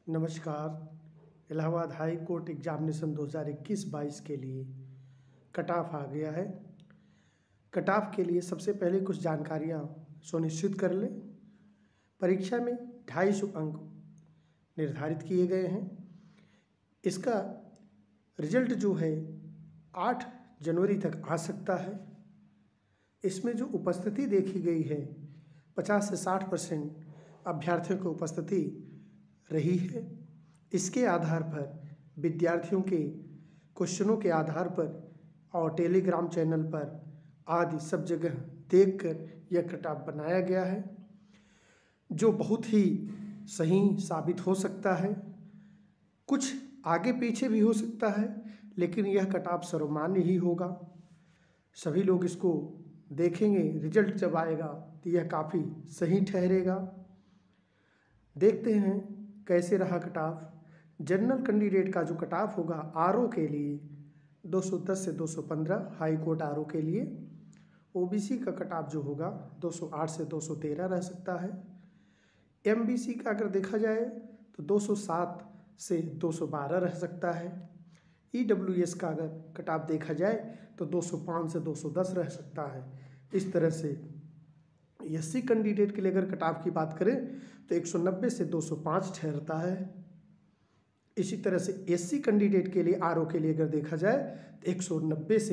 नमस्कार। Allahabad high court examination 2021-22 के लिए कट ऑफ आ गया है। कट ऑफ के लिए सबसे पहले कुछ जानकारियाँ सुनिश्चित कर लें। परीक्षा में 250 अंक निर्धारित किए गए हैं। इसका रिजल्ट जो है 8 जनवरी तक आ सकता है। इसमें जो उपस्थिति देखी गई है 50 से 60% अभ्यर्थियों की उपस्थिति रही है। इसके आधार पर विद्यार्थियों के क्वेश्चनों के आधार पर और टेलीग्राम चैनल पर आदि सब जगह देखकर यह कट ऑफ बनाया गया है, जो बहुत ही सही साबित हो सकता है। कुछ आगे पीछे भी हो सकता है, लेकिन यह कट ऑफ सर्वमान्य ही होगा। सभी लोग इसको देखेंगे, रिजल्ट जब आएगा तो यह काफ़ी सही ठहरेगा। देखते हैं कैसे रहा कट ऑफ। जनरल कैंडिडेट का जो कट ऑफ होगा आरओ के लिए 210 से 215 हाई कोर्ट आरओ के लिए। ओबीसी का कट ऑफ जो होगा 208 से 213 रह सकता है। एमबीसी का अगर देखा जाए तो 207 से 212 रह सकता है। ईडब्ल्यूएस का अगर कट ऑफ देखा जाए तो 205 से 210 रह सकता है। इस तरह से एससी कैंडिडेट के लिए अगर कट ऑफ की बात करें तो 190 से 205 ठहरता है। इसी तरह से एससी कैंडिडेट के लिए आरओ के लिए अगर देखा जाए तो 190 से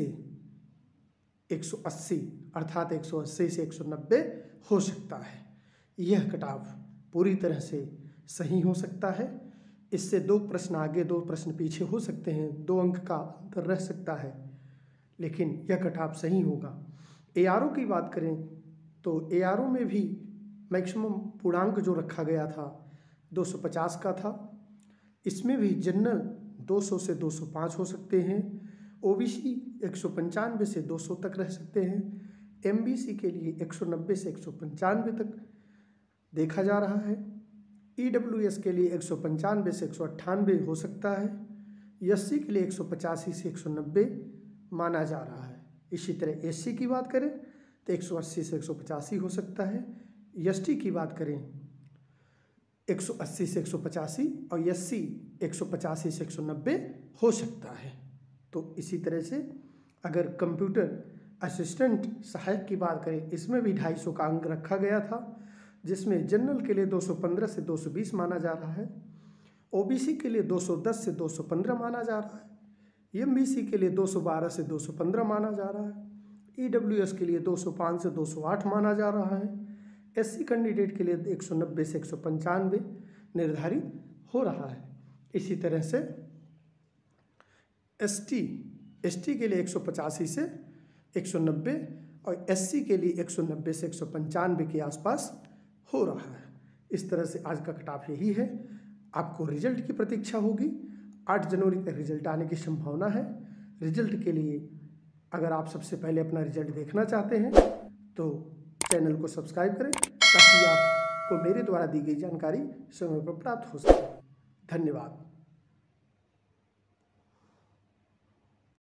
180 अर्थात 180 से 190 हो सकता है। यह कट ऑफ पूरी तरह से सही हो सकता है। इससे 2 प्रश्न आगे 2 प्रश्न पीछे हो सकते हैं, 2 अंक का अंतर रह सकता है, लेकिन यह कट ऑफ सही होगा। एआरओ की बात करें तो एआरओ में भी मैक्सिमम पूर्णांक जो रखा गया था 250 का था। इसमें भी जनरल 200 से 205 हो सकते हैं। ओबीसी 195 से 200 तक रह सकते हैं। एमबीसी के लिए 190 से 195 तक देखा जा रहा है। ईडब्ल्यूएस के लिए 195 से 198 हो सकता है। एससी के लिए 185 से 190 माना जा रहा है। इसी तरह एससी की बात करें तो 180 से 185 हो सकता है। एसटी की बात करें 180 से 185 और एससी 185 से 190 हो सकता है। तो इसी तरह से अगर कंप्यूटर असिस्टेंट सहायक की बात करें, इसमें भी 250 का अंक रखा गया था, जिसमें जनरल के लिए 215 से 220 माना जा रहा है। ओबीसी के लिए 210 से 215 माना जा रहा है। एमबीसी के लिए 212 से 215 माना जा रहा है। ईडब्ल्यूएस के लिए 205 से 208 माना जा रहा है। एससी कैंडिडेट के लिए 190 से 195 निर्धारित हो रहा है। इसी तरह से एसटी के लिए 185 से 190 और एससी के लिए 190 से 195 के आसपास हो रहा है। इस तरह से आज का कट ऑफ यही है। आपको रिजल्ट की प्रतीक्षा होगी। 8 जनवरी तक रिजल्ट आने की संभावना है। रिजल्ट के लिए अगर आप सबसे पहले अपना रिजल्ट देखना चाहते हैं तो चैनल को सब्सक्राइब करें, ताकि आपको मेरे द्वारा दी गई जानकारी समय पर प्राप्त हो सके। धन्यवाद।